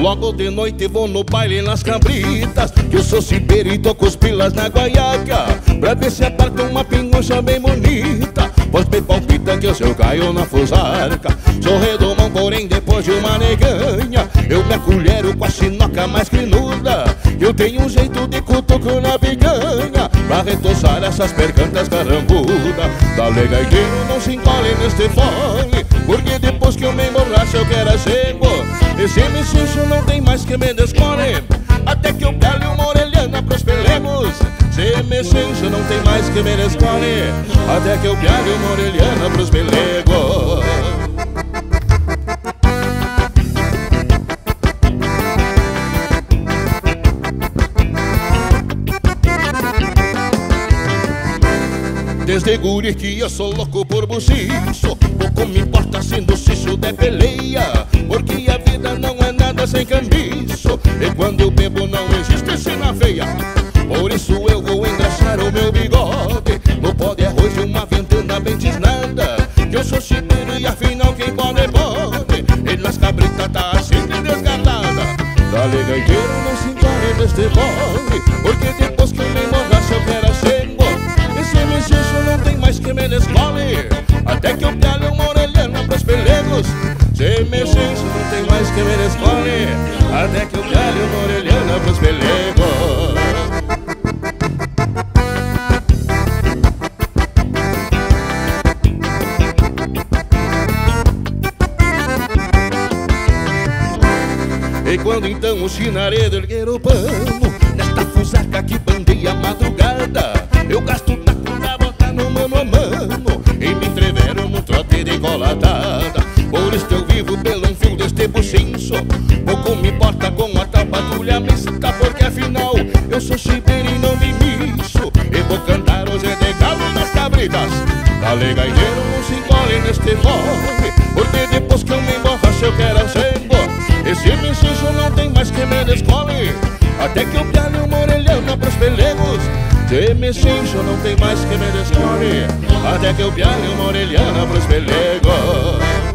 Logo de noite vou no baile nas cabritas, que eu sou cipeiro e tô com os pilas na guaiaca, pra ver se aparta uma pingocha bem bonita. Pois me palpita que eu caio na fusarca. Sou redomão, porém depois de uma neganha eu me acolhero com a chinoca mais crinuda. Eu tenho um jeito de cutuco na picanha pra retoçar essas percantas carambuda. Da legaiteiro não se encolhe neste fole, porque depois que eu me emborracho eu quero chego. Esse mexincho não tem mais que me descore, até que eu pele uma orelhana pros pelegos. Se mexincho não tem mais que me descore, até que eu pele uma orelhana pros pelegos. Desde guri que eu sou louco por buchicho, pouco me importa se no xixo der peleia, porque a vida não é nada sem cambicho, e quando eu bebo não existe cena feia. Por isso eu vou engraxar o meu bigode no pó de arroz de uma ventana bem tisnada, que eu sou chipeiro e afinal quem pode pode, e nas cabritas tá sempre desgalada. Da legaiteiro não se encolhe neste bode, porque depois que eu me emborracho eu quero chego. Esse mexixo não tem mais que me descole, até que eu pele uma orelhana pros pelegos. Se mexixo não tem mais que me descole, até que eu pele uma orelhana pros pelegos. E quando então o chinaredo erguer o pano nesta fusaca que bandeia a madrugada, eu gasto taco pra botar no mano a mano e me entrevero no trote de colatada. Por isso eu vivo pelo um fio deste buchincho, pouco me importa com a tal patrulha mista, porque afinal eu sou chipeiro e não me mixo, e vou cantar hoje de galo nas cabritas. Da legaiteiro não se encolhe neste fome, porque depois que eu me emborracho eu quero sempre. Esse mexixo não tem mais que me descole, até que eu pele uma orelhana pros pelegos. Se mexixo não tem mais que me descole, até que eu pele uma orelhana pros pelegos.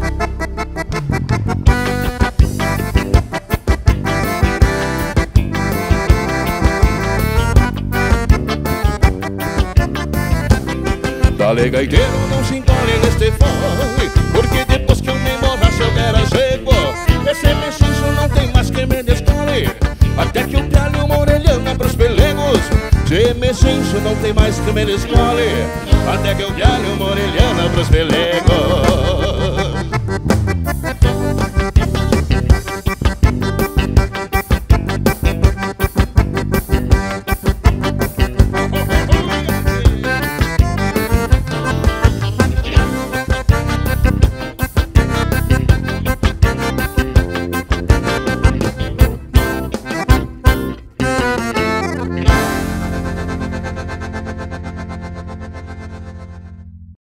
Da legaiteiro não se encolhe neste fole, porque depois que eu me emborracho eu quero chego. Esse mexixo não tem mais que me descole, até que eu pele uma orelhana pros pelegos. Se mexixo não tem mais que me descole, até que eu pele uma orelhana pros pelegos.